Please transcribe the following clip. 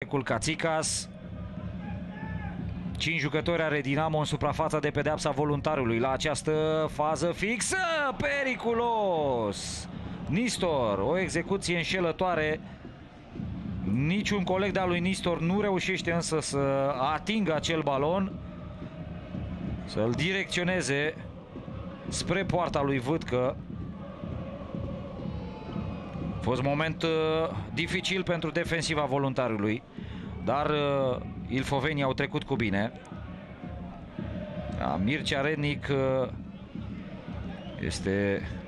cercul Cațicas. 5 jucători are Dinamo în suprafața de pedeapsa voluntarului la această fază fixă. Periculos! Nistor, o execuție înșelătoare. Niciun coleg de-al lui Nistor nu reușește însă să atingă acel balon, să-l direcționeze spre poarta lui Vâtcă. A fost moment dificil pentru defensiva voluntarului, dar ilfovenii au trecut cu bine. Mircea Rednic este